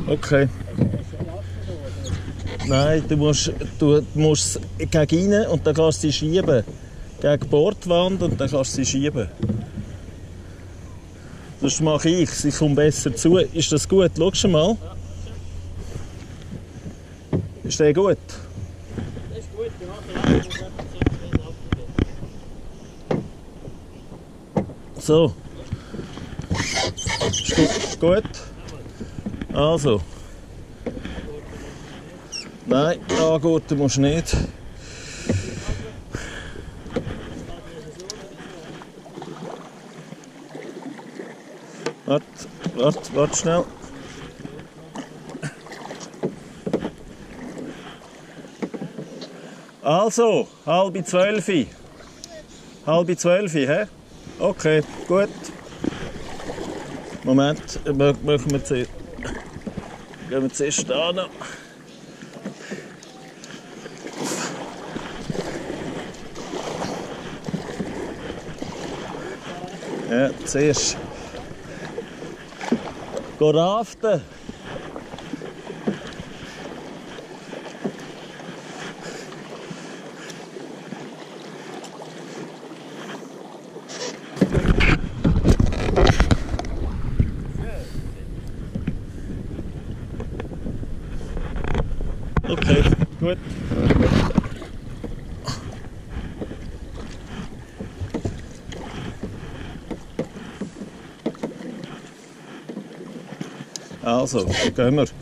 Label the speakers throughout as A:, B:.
A: Okay. Nein, du musst gegen rein und dann kannst du sie schieben. Gegen die Bordwand und dann kannst du sie schieben. Das mache ich, sie kommt besser zu. Ist das gut? Schau schon mal. Ist der gut?
B: Das ist gut,
A: So. Ist gut? Also. Nein, angurten musst du nicht. Warte schnell. Also, 11:30. 11:30, hä? Okay, gut. Moment, machen wir zuerst. Gehen wir zuerst da noch. Ja, zuerst. Geh raften. Okay, gut. Also, gehen wir.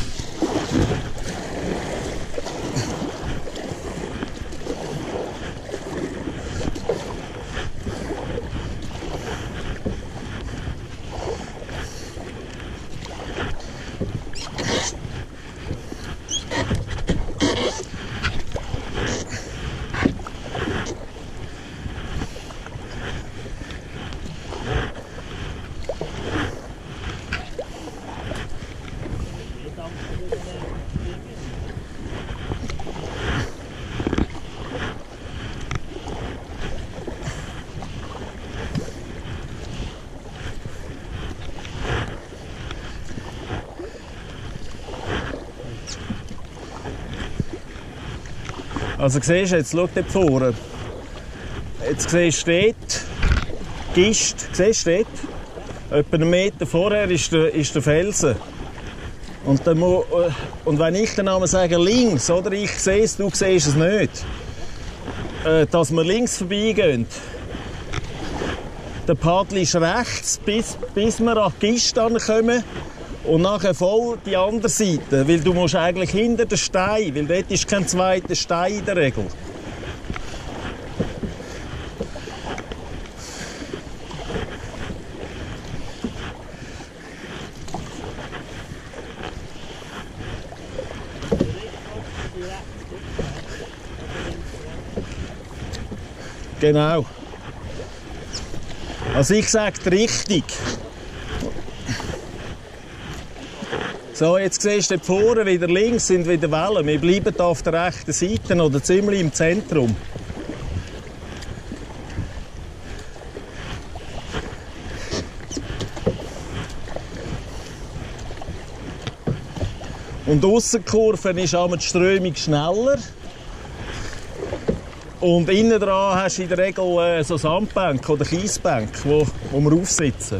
A: Also siehst du, jetzt schau dort vorne. Jetzt siehst du dort Gist. Siehst du dort? Etwa einen Meter vorher ist der Felsen. Und wenn ich dann einmal sage links, oder ich sehe es, du siehst es nicht, dass wir links vorbeigehen. Der Paddel ist rechts, bis wir an die Gist kommen. Und nachher voll die andere Seite, weil du musst eigentlich hinter den Stein, weil dort ist kein zweiter Stein in der Regel. Genau. Also ich sage die Richtung. So, jetzt siehst du vorne wieder links sind wieder Wellen. Wir bleiben hier auf der rechten Seite oder ziemlich im Zentrum. Und die Aussenkurve ist die Strömung schneller. Und innen dran hast du in der Regel so Sandbänke oder Kiesbänke, wo wir aufsitzen.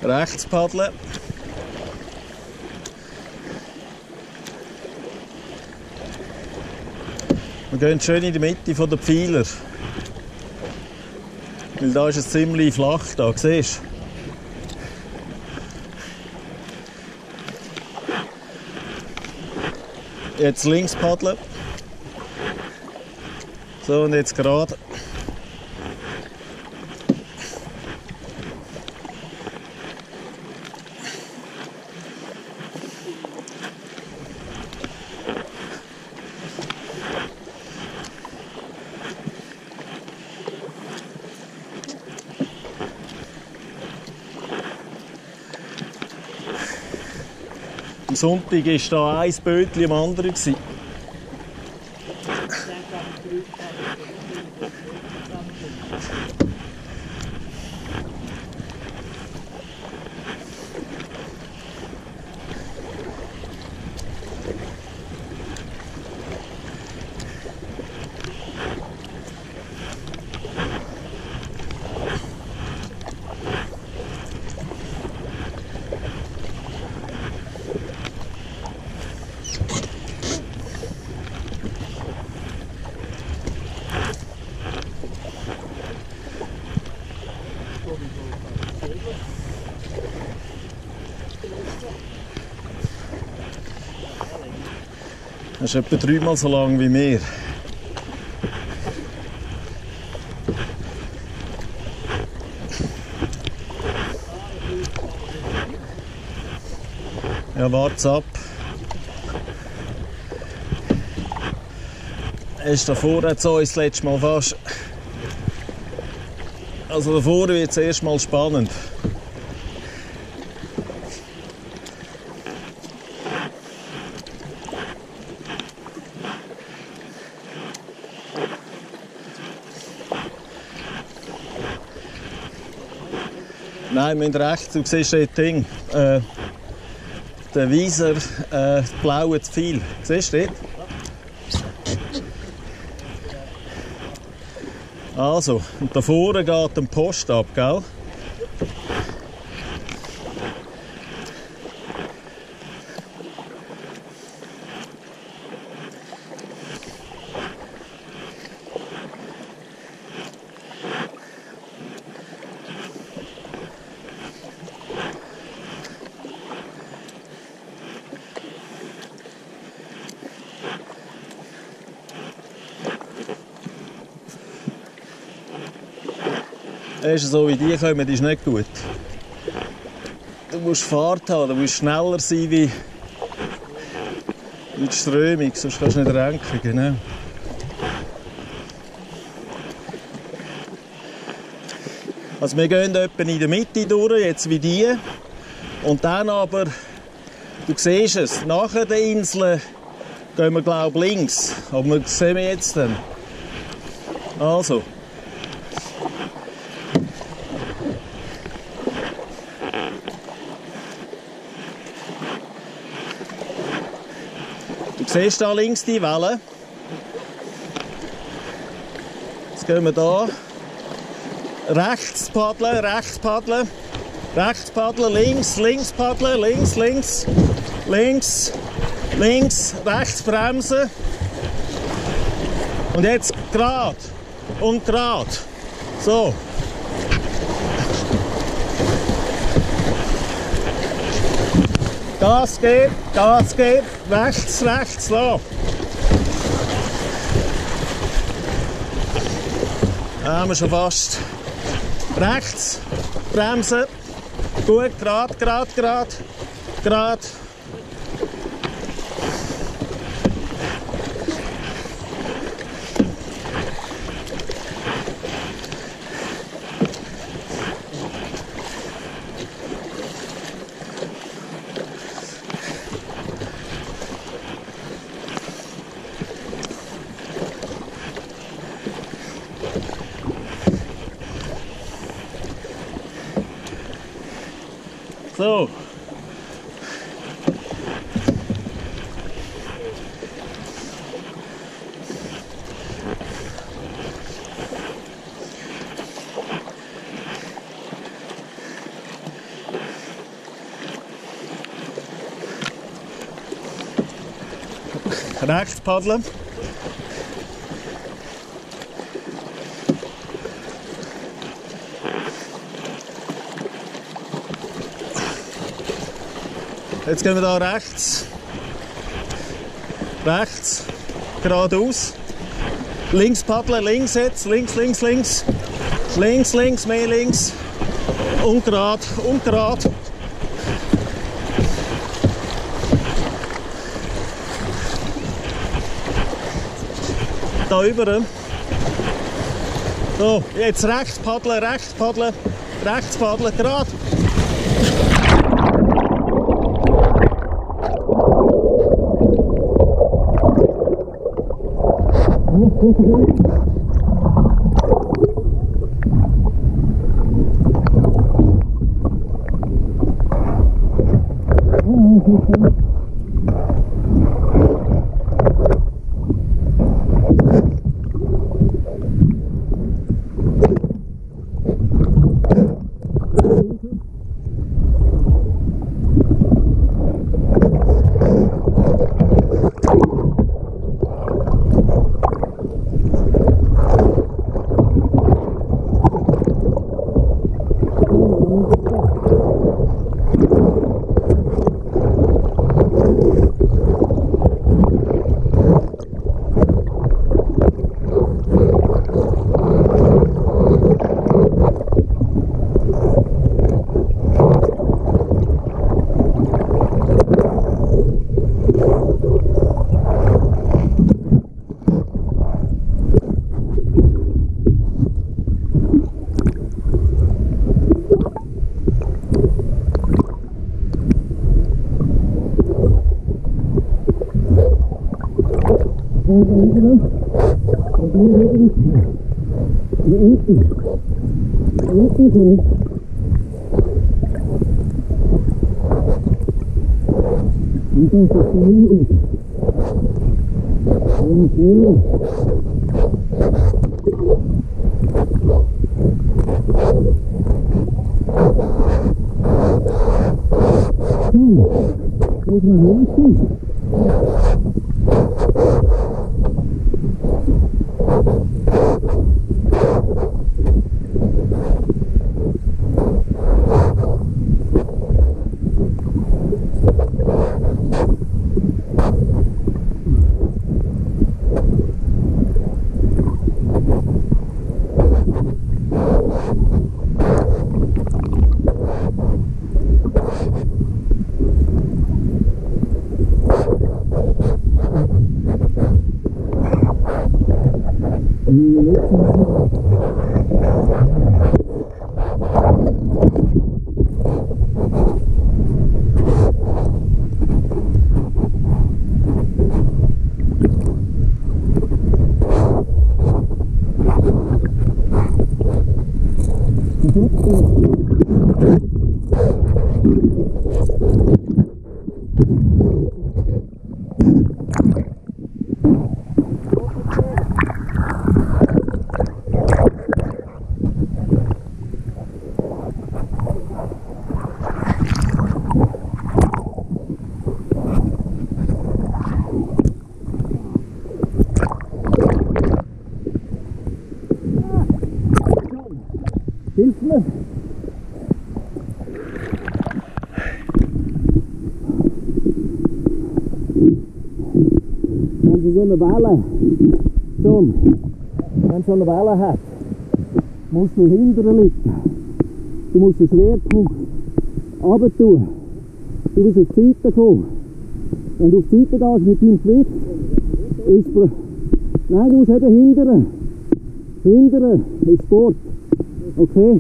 A: Rechts paddeln. Wir gehen schön in die Mitte der Pfeiler. Weil da ist es ziemlich flach, da, siehst du? Jetzt links paddeln. So, und jetzt gerade. Am Sonntag war da ein Bötchen am anderen. Das ist etwa 3-mal so lang wie wir. Ja, wart's ab. Ist davor jetzt uns das letzte Mal fast. Also davor wird es erst mal spannend. Nein, wir haben rechts, du siehst das Ding, der Weiser, blaue Pfeil. Siehst du das? Also, und da vorne geht ein Post ab, gell? Erst so wie die kommen, ist nicht gut. Du musst Fahrt haben, du musst schneller sein wie die Strömung, sonst kannst du nicht renken. Genau. Also wir gehen etwa in der Mitte durch, jetzt wie die. Und dann aber, du siehst es, nach der Insel gehen wir glaube ich links. Aber wir sehen jetzt dann. Also. Du siehst da links die Welle. Jetzt gehen wir da. Rechts paddeln, rechts paddeln. Rechts paddeln, links, links paddeln, links, links. Links, links, rechts bremsen. Und jetzt gerade und gerade. So. Gas geben, rechts, rechts, so. Da haben wir schon fast. Rechts, bremsen. Gut, gerade, gerade, gerade, gerade. So. rechts paddeln. Jetzt gehen wir da rechts. Rechts. Geradeaus. Links paddeln, links jetzt. Links, links, links. Links, links, mehr links. Und gerade, und gerade. Da über. So, jetzt rechts paddeln, rechts paddeln, rechts paddeln, gerade.
C: Hilf mir! Wenn du so eine Welle wenn so eine Welle hat, musst du hinterher liegen. Du musst den Schwerpunkt runter tun. Du bist auf die Seite gekommen. Wenn du auf die Seite gehst mit deinem Gewicht, ist nein, du musst eben hindern. Hindern ist Sport. Okay?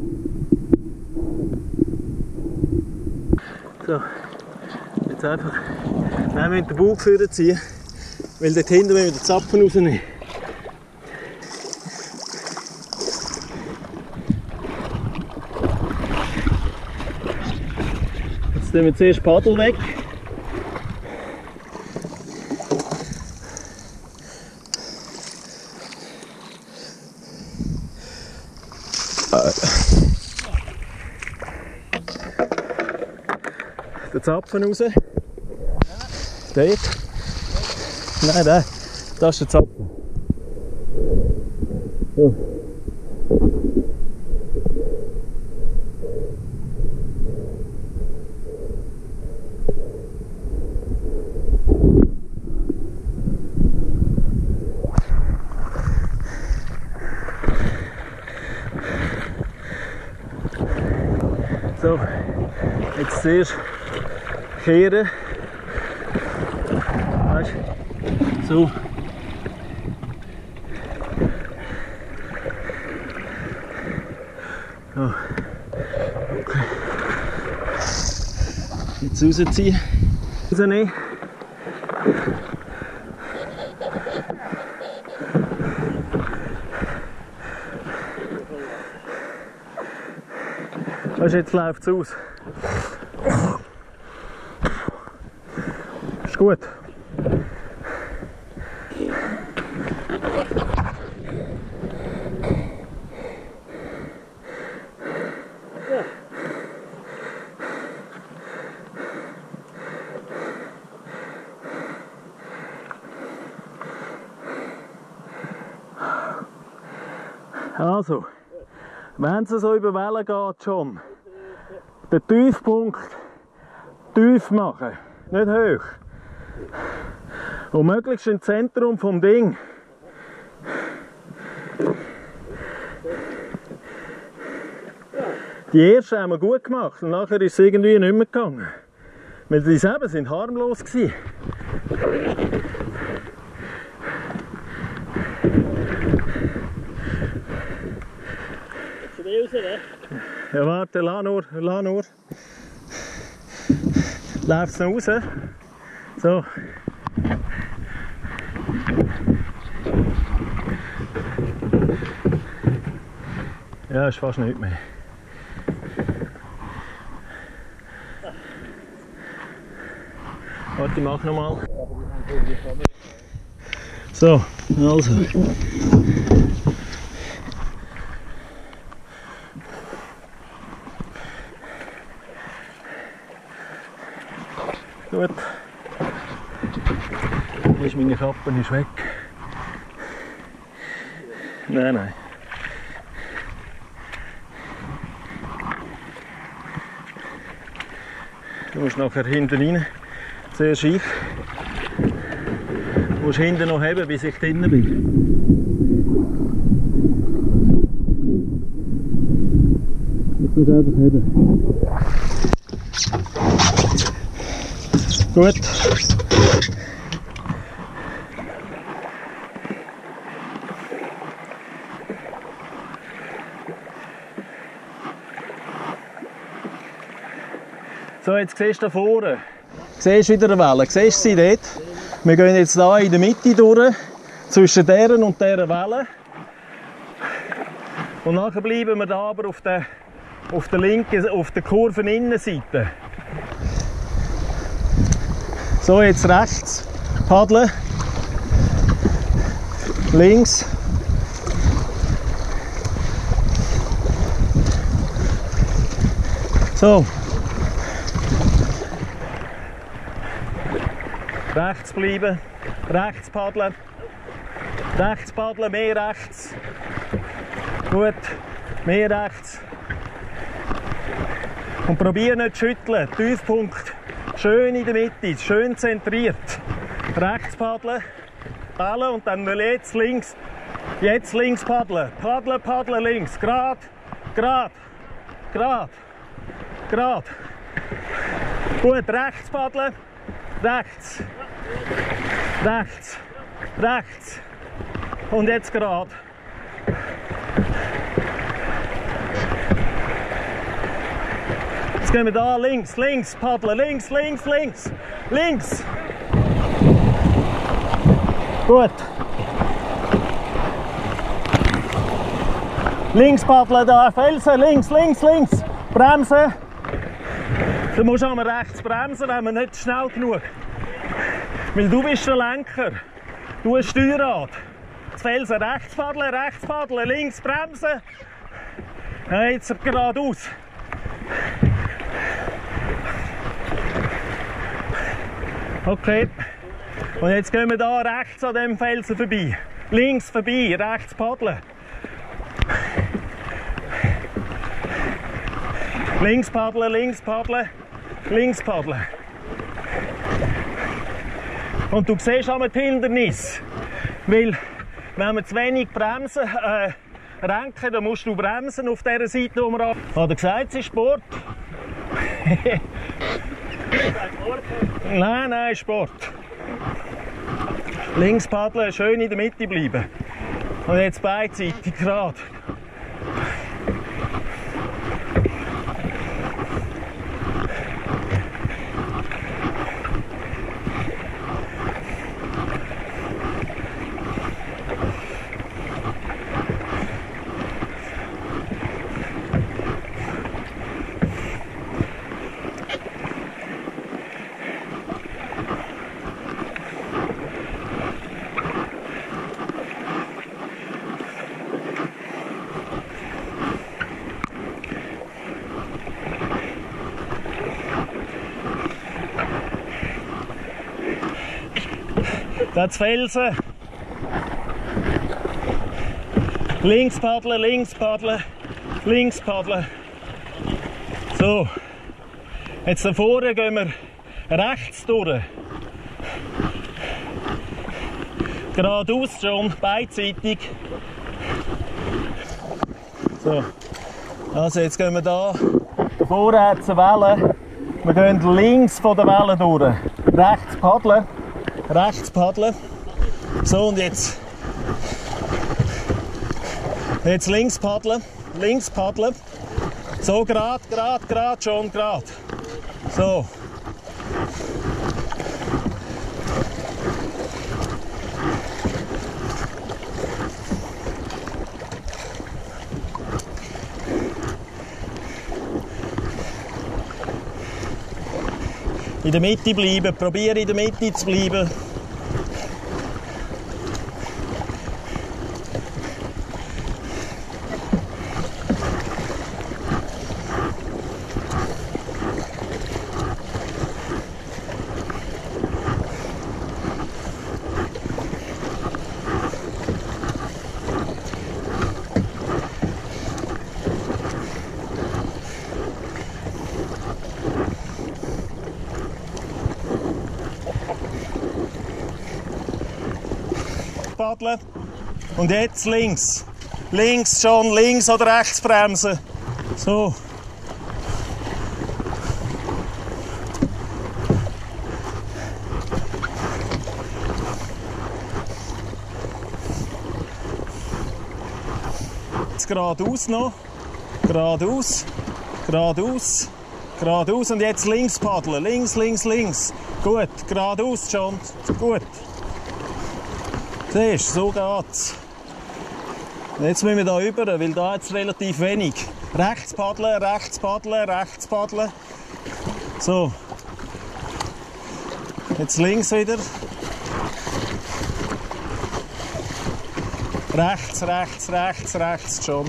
A: So, jetzt einfach mit den Bauch vorziehen, weil dort hinten müssen wir den Zapfen rausnehmen. Jetzt nehmen wir zuerst Paddel weg. Den Zapfen raus. Dort. Nein, nein, das ist der Zapfen. Ja. So, jetzt zuerst kehren. Weißt du? So. Oh. Okay. Jetzt rausziehen. Rausnehmen. Weißt du, jetzt läuft es aus. Ist gut. Also, wenn es so über Wellen geht, schon den Tiefpunkt tief machen, nicht hoch. Und möglichst im Zentrum vom Ding. Die ersten haben wir gut gemacht und nachher ist es irgendwie nicht mehr gegangen. Weil die selber sind harmlos gewesen.
B: Raus, ne?
A: Ja, warte, lass nur. Läuft es noch raus? So. Ja, ist fast nichts mehr. Warte, ich mach nochmal. So, also. Gut. Ist meine Kappe ist weg. Nein. Du musst nachher hinten rein. Zuerst ich. Du musst hinten noch heben, bis ich drinnen bin.
C: Ich muss einfach heben.
A: Gut. So, jetzt siehst du da vorne. Siehst du wieder eine Welle? Siehst du sie dort? Wir gehen jetzt hier in der Mitte durch, zwischen deren und dieser Welle. Und nachher bleiben wir da aber auf der linken, auf der Kurveninnenseite. So, jetzt rechts paddeln, links, so, rechts bleiben, rechts paddeln, mehr rechts, gut, mehr rechts und probier nicht zu schütteln, Tiefpunkt. Schön in der Mitte, schön zentriert. Rechts paddeln, und dann jetzt links. Jetzt links paddeln. Paddeln links. Gerade. Gut, rechts paddeln. Rechts. Und jetzt gerade. Jetzt gehen wir da links paddeln, links. Gut. Links paddeln da, Felsen, links. Bremsen. Du musst aber rechts bremsen, wenn wir nicht schnell genug. Weil du bist der Lenker. Du hast Steuerrad. Das Felsen rechts paddeln, links bremsen. Ja, jetzt geradeaus. Okay, Und jetzt gehen wir hier rechts an dem Felsen vorbei. Links vorbei, rechts paddeln. Links paddeln, links paddeln, links paddeln. Und du siehst auch die Hindernis. Weil, wenn wir zu wenig bremsen, renken, dann musst du bremsen auf dieser Seite, wo wir an. Hat er gesagt, es ist Sport? Nein, nein, Sport. Links paddeln, schön in der Mitte bleiben. Und jetzt beidseitig gerade. Das Felsen. Links paddeln, links paddeln, links paddeln. So. Jetzt da vorne gehen wir rechts durch. Geradeaus schon, beidseitig. So. Also jetzt gehen wir da. Da vorne hat es eine Welle. Wir gehen links von der Welle durch. Rechts paddeln. Rechts paddeln. So, und jetzt links paddeln. Links paddeln. So, gerade, schon, gerade. So. In der Mitte bleiben, probiere in der Mitte zu bleiben. Paddeln. Und jetzt links. Links schon, links oder rechts bremsen. So. Jetzt geradeaus noch. Geradeaus. Geradeaus. Geradeaus und jetzt links paddeln. Links, links, links. Gut. Geradeaus schon. Gut. Siehst du, so geht's. Jetzt müssen wir hier rüber, weil da jetzt relativ wenig. Rechts paddeln, rechts paddeln, rechts paddeln. So. Jetzt links wieder. Rechts, rechts, rechts, rechts schon.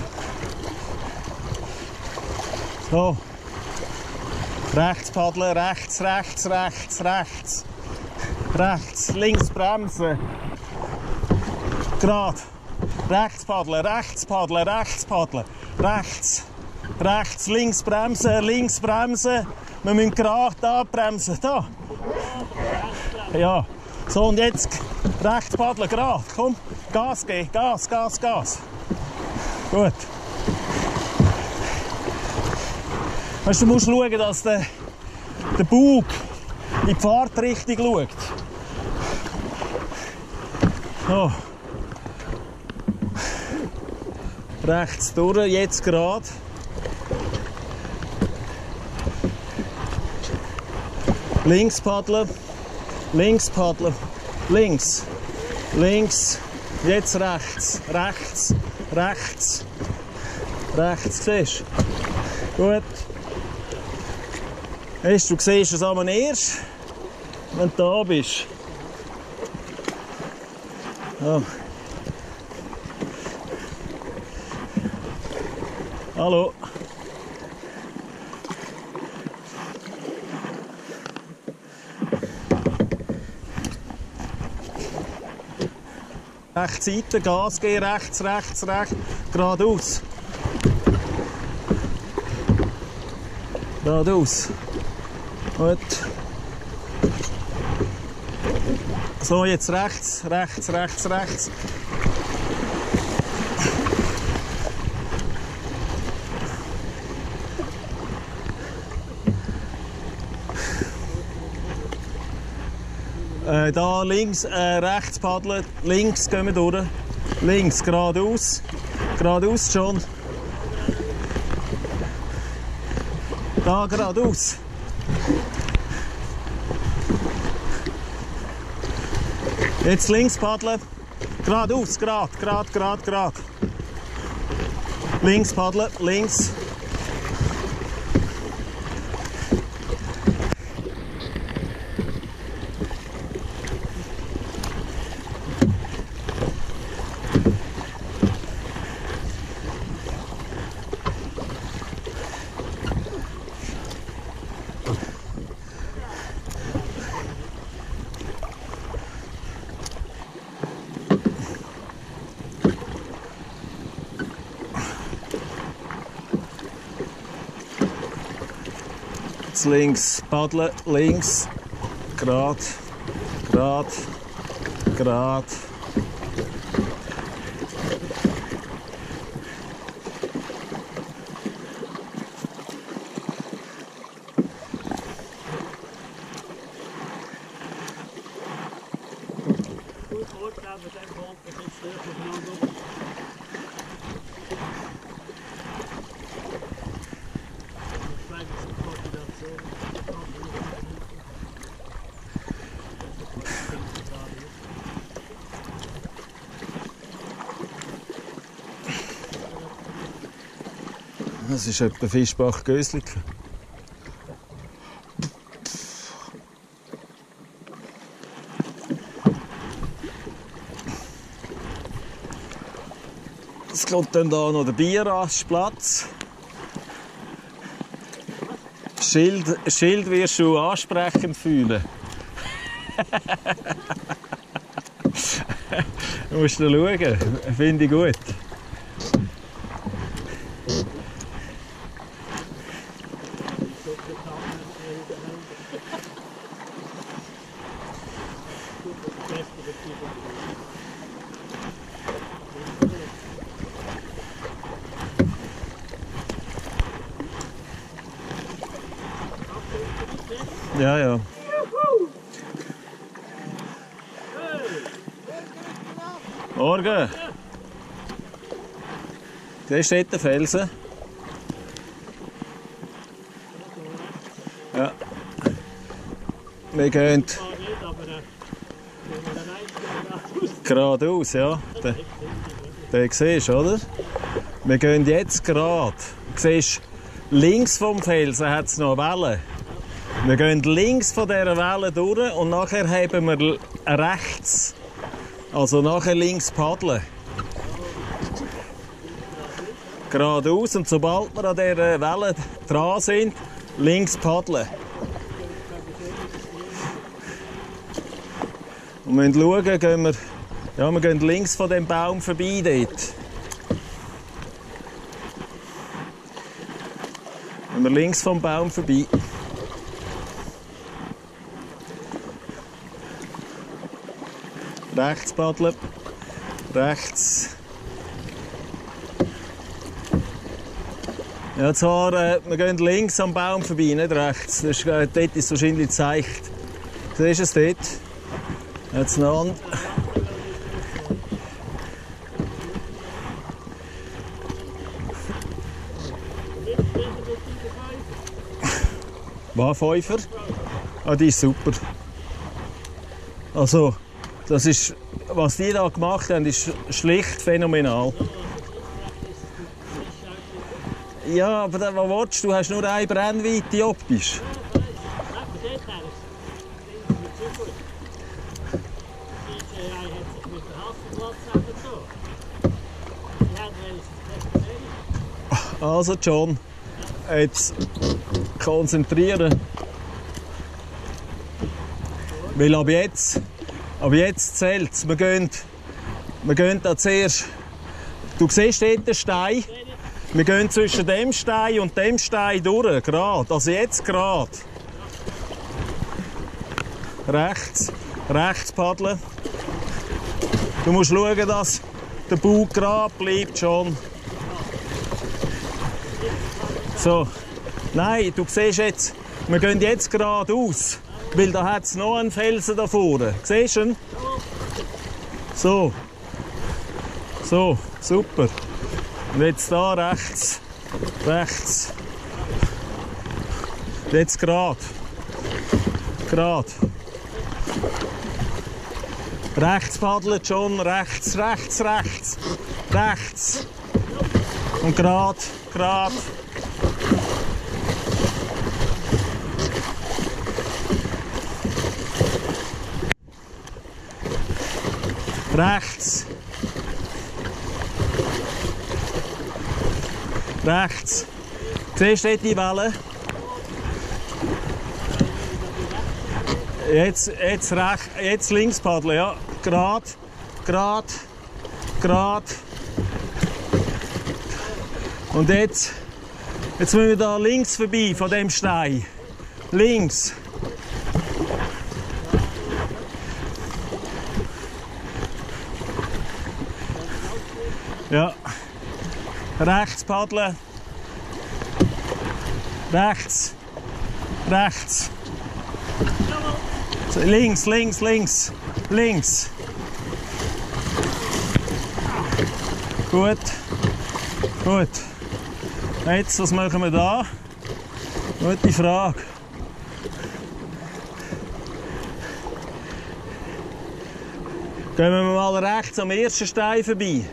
A: So. Rechts paddeln, rechts, rechts, rechts, rechts. Rechts, links bremsen. Gerade. Rechts paddeln, rechts paddeln, rechts paddeln. Rechts. Rechts, links bremsen, links bremsen. Wir müssen gerade da bremsen. Da. Ja. So, und jetzt rechts paddeln, gerade. Komm, Gas geben. Gas, Gas, Gas. Gut. Weißt, du musst schauen, dass der Bug in die Fahrtrichtung schaut. So. Rechts durch, jetzt gerade. Links paddeln, links paddeln, links, links, jetzt rechts, rechts, rechts, rechts, siehst du? Gut. Weißt, du siehst es einmal erst, wenn du da bist. Oh. Hallo. Rechts Seite, Gas geben, rechts, rechts, rechts, geradeaus. Geradeaus. Gut. So, jetzt rechts, rechts, rechts, rechts. Da links, rechts paddeln, links gehen wir durch. Links, geradeaus. Geradeaus schon. Da geradeaus. Jetzt links paddeln. Geradeaus, gerade. Links paddeln, links. Links paddeln, links, gerade. Das ist etwa Fischbach-Gösliken. Es kommt dann hier noch der Bierrastplatz. Schild wirst du ansprechend fühlen. Du musst da schauen, finde ich gut. Ja, ja. Morgen. Siehst du dort den Felsen? Ja. Wir gehen geradeaus, ja. Den siehst du, oder? Wir gehen jetzt gerade. Du siehst, links vom Felsen hat es noch Wellen. Wir gehen links von dieser Welle durch und nachher haben wir rechts. Also nachher links paddeln. Geradeaus und sobald wir an dieser Welle dran sind, links paddeln. Und wir müssen schauen, wir gehen links von dem Baum vorbei dort. Gehen wir links vom Baum vorbei. Rechts paddeln, rechts. Ja, zwar, wir gehen links am Baum vorbei, nicht rechts. Das ist, dort ist es wahrscheinlich gezeigt. Siehst du es dort? Jetzt noch an. Was, Pfeifer? Ah, die ist super. Also, das ist, was die da gemacht haben, ist schlicht phänomenal. Ja, aber was willst du? Du hast nur eine Brennweite optisch. Also John, jetzt konzentrieren. Weil ab jetzt zählt es. Wir gehen Wir gehen da zuerst. Du siehst dort den Stein. Wir gehen zwischen dem Stein und dem Stein durch. Gerade. Also jetzt gerade. Rechts. Rechts paddeln. Du musst schauen, dass der Bug gerade bleibt schon. So. Nein, du siehst jetzt, wir gehen jetzt geradeaus. Weil da hat es noch einen Felsen da vorne. Siehst du ihn? So. So, super. Und jetzt da rechts. Rechts. Jetzt gerade. Gerade. Rechts paddeln, John. Rechts, rechts, rechts. Rechts. Und gerade, gerade. Rechts. Rechts. Siehst du die Welle? Jetzt links paddeln, ja. Gerade, gerade, gerade. Und jetzt müssen wir da links vorbei von dem Stein. Links. Ja. Rechts paddeln. Rechts. Rechts. So, links, links, links. Links. Gut. Gut. Jetzt, was machen wir da? Gute Frage. Gehen wir mal rechts am ersten Stein vorbei.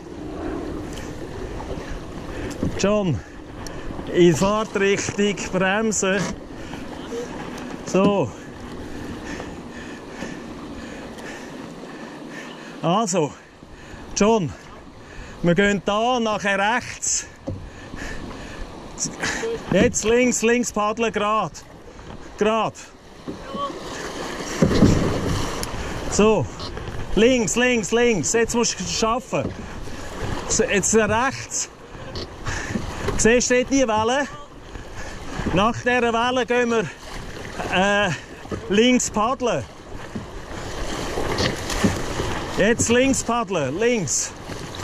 A: John, in Fahrtrichtung bremsen. So. Also, John, wir gehen da nachher rechts. Jetzt links, links paddeln, gerade. Gerade. So. Links, links, links. Jetzt musst du es schaffen. Jetzt rechts. Siehst du die Welle? Nach dieser Welle gehen wir links paddeln. Jetzt links paddeln, links.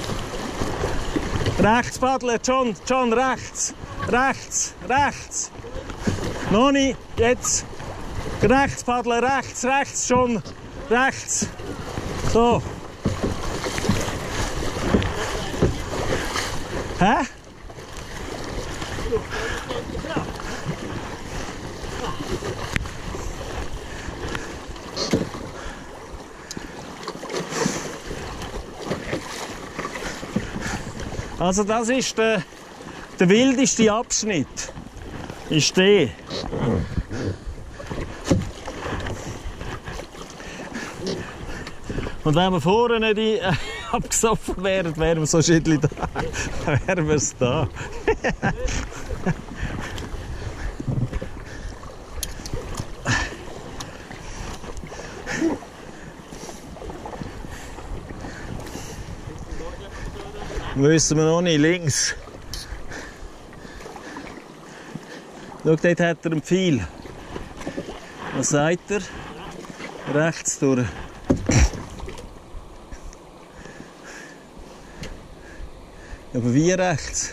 A: Rechts paddeln, John, John, rechts. Rechts, rechts. Noch nicht, jetzt. Rechts paddeln, rechts, rechts, John, rechts. So. Hä? Also das ist der wildeste Abschnitt. Ist der. Und wenn wir vorne nicht abgesoffen wären, wären wir so schüttelig da. Wären wir es da. Müssen wir noch nicht links. Schau, dort hat er einen Pfeil. Was sagt er? Rechts durch. Aber wie rechts?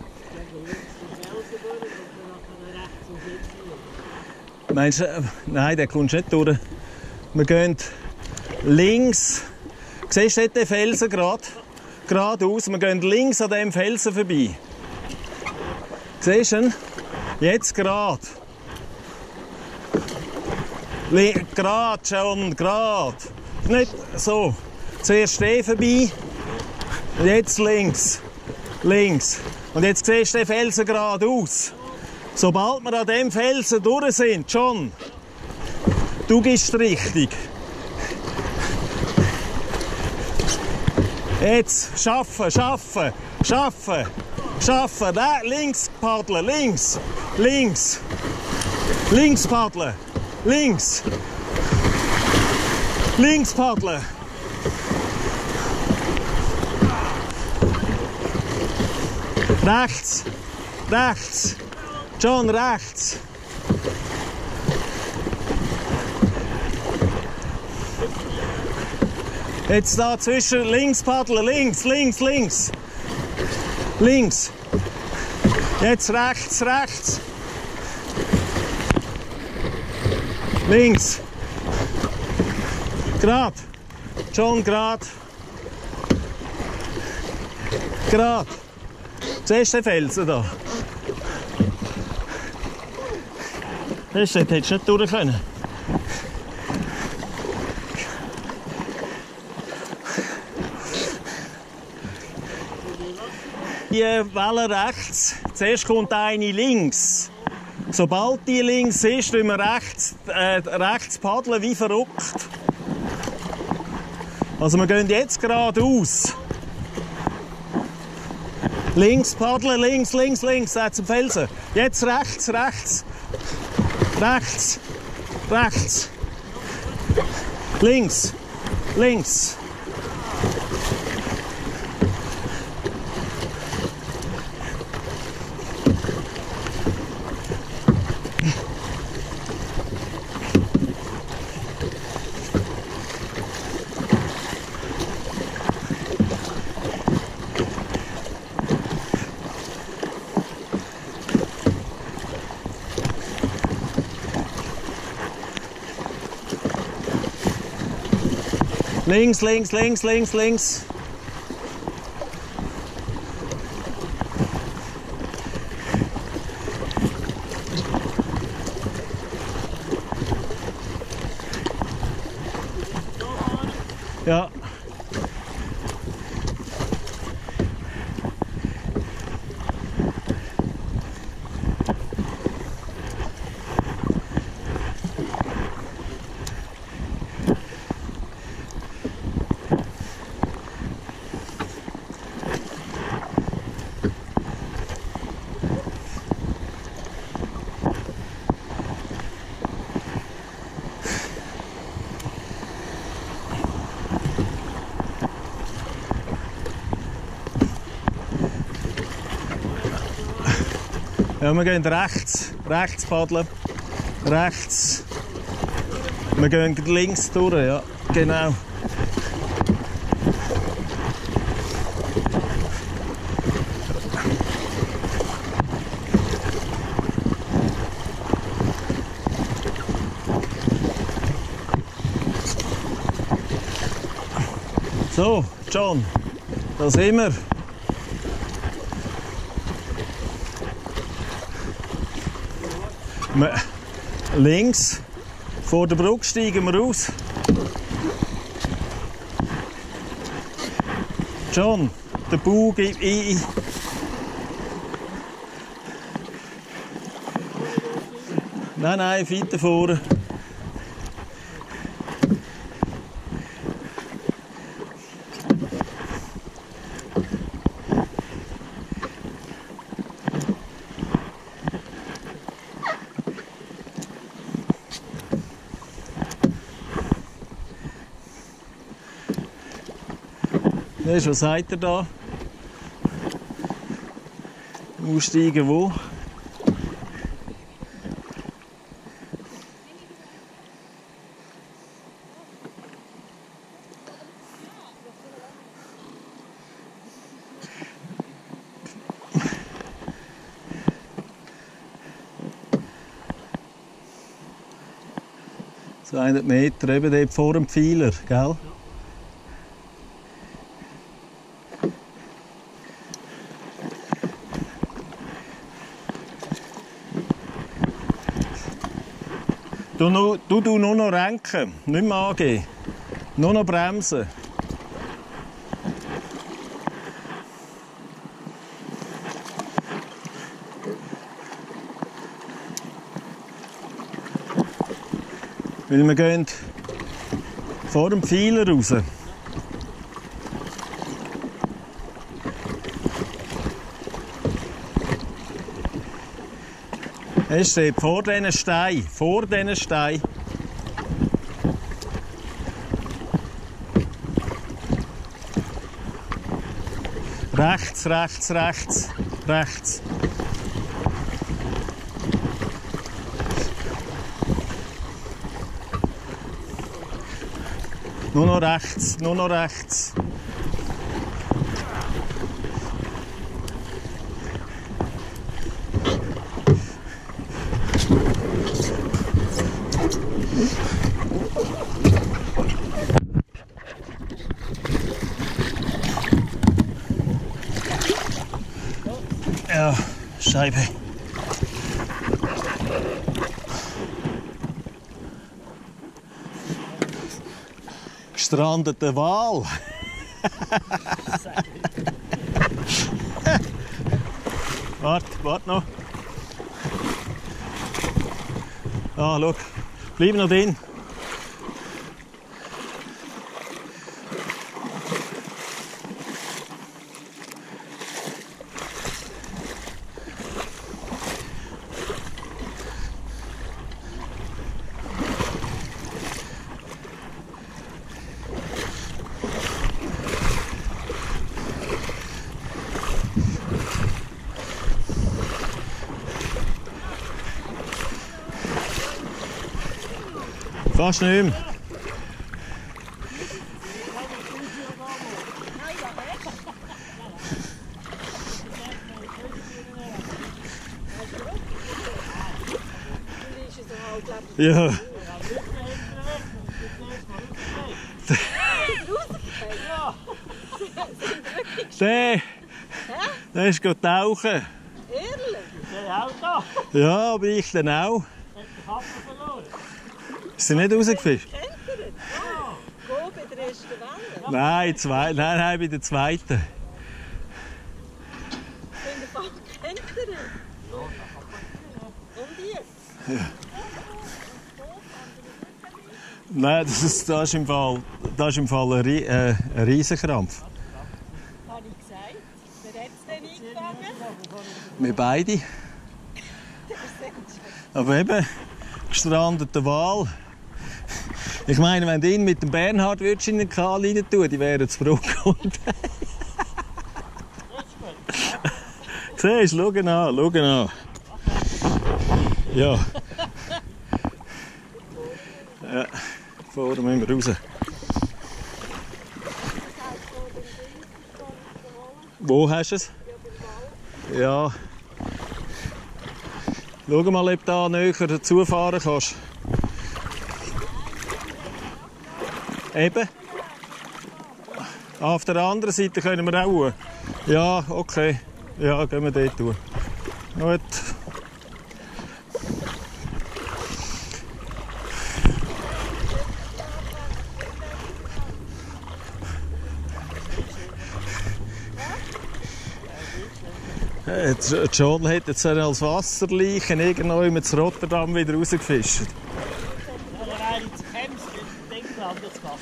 A: Meinst du, nein, der kommt nicht durch. Wir gehen links. Siehst du den Felsen gerade? Geradeaus. Wir gehen links an diesem Felsen vorbei. Siehst du ihn? Jetzt gerade. Gerade, schon, gerade. Nicht so. Zuerst den vorbei. Und jetzt links. Links. Und jetzt siehst du den Felsen geradeaus. Sobald wir an diesem Felsen durch sind, schon. Du gehst richtig. Jetzt schaffen, schaffen, schaffen, schaffen. Da, links paddeln, links, links, links paddeln, links, links paddeln. Rechts. Rechts. John, rechts. Jetzt da zwischen links paddeln. Links, links, links. Links. Jetzt rechts, rechts. Links. Grad. John, grad. Grad. Siehst du den Felsen da? Das hättest du nicht durch können. Die Welle rechts, zuerst kommt eine links. Sobald die links ist, tun wir rechts paddeln wie verrückt. Also wir gehen jetzt geradeaus. Links paddeln, links, links, links, zum Felsen. Jetzt rechts, rechts. Rechts, rechts. Links, links. Links, links, links, links, links. Ja. Ja, wir gehen rechts, rechts paddeln, rechts. Wir gehen links durch, ja, genau. So, John, da sind wir. Links, vor der Brücke steigen wir raus. John, der Bug in. Nein, nein, weiter vorne. Was sagt er da? Aussteigen wo? So 100 Meter, eben dort vor dem Pfeiler, gell? Du nur noch renken, nicht mehr angehen. Nur noch bremsen. Weil wir gehen vor dem Pfeiler raus. Es steht vor diesen Stein. Vor diesen Stein. Rechts, rechts, rechts. Rechts. Nur noch rechts, nur noch rechts. Ja, Scheibe. Gestrandete Wal. Warte noch. Ah, schau. Bleib noch drin. Fast nicht mehr. Ja. Der ist gerade tauchen.
B: Ehrlich? Der auch da?
A: Ja, aber ich dann auch.
B: Hat die Kappe verloren?
A: Ist sie nicht rausgefischt?
B: Ja.
D: Go bei der ersten Welle.
A: Nein, bei der zweiten.
D: Wenn der Fall kennt er ihn. Und ihr?
A: Nein, das ist im Fall ein Riesenkrampf.
D: Habe ich gesagt. Wer hat es denn eingefangen?
A: Wir beide. Aber eben, gestrandete Wal. Ich meine, wenn du ihn mit dem Bernhard in den Kanal rein tun, die wären zu Brot gekommen. Siehst du, schau an. Ja. Ja, vorne müssen wir raus. Wo hast du es? Ja. Schau mal, ob du da näher dazufahren kannst. Eben. Auf der anderen Seite können wir auch. Ja, okay. Ja, gehen wir dort durch. Gut. John hat jetzt als Wasserleichen irgendwo in Rotterdam wieder rausgefischt.
B: Oder wäre ich zu Kems mit dem Ding anders gemacht.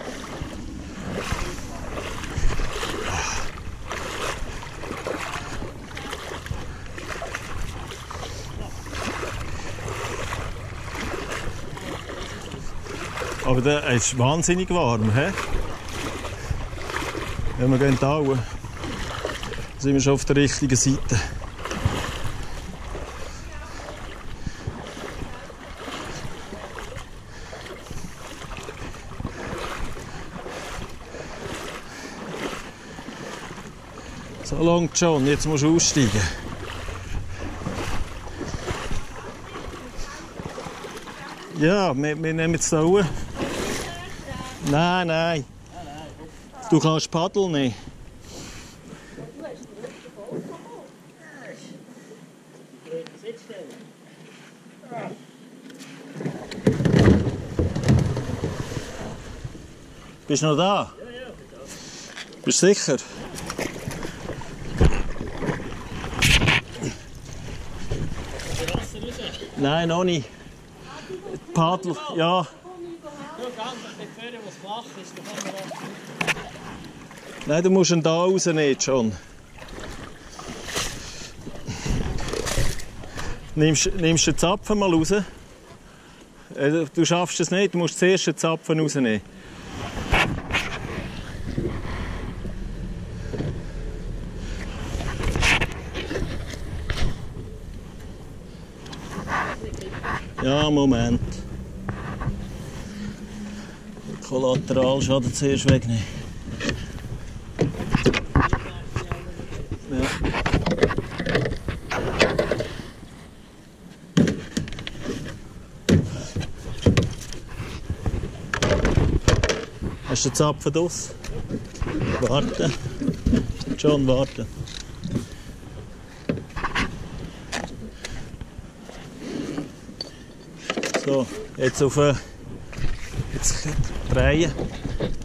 A: Aber der ist wahnsinnig warm. He? Ja, wir gehen da hoch. Sind wir schon auf der richtigen Seite. So lang, John, jetzt musst du aussteigen. Ja, wir nehmen jetzt hier hoch. Nein. Du kannst Paddel nehmen. Bist du noch da?
B: Ja,
A: Bist du sicher?
B: Wasser raus.
A: Nein, noch nicht. Paddel, ja.
B: Du kannst bevor was flach ist, dann kann man auch.
A: Nein, du musst ihn da rausnehmen, John. Nimmst den Zapfen mal raus. Du schaffst es nicht, du musst zuerst den Zapfen rausnehmen. Ja, Moment. Kollateralschaden zuerst wegnehmen. Ja. Hast du den Zapfen aus? Warten. John, warten. So, jetzt auf jetzt drehen.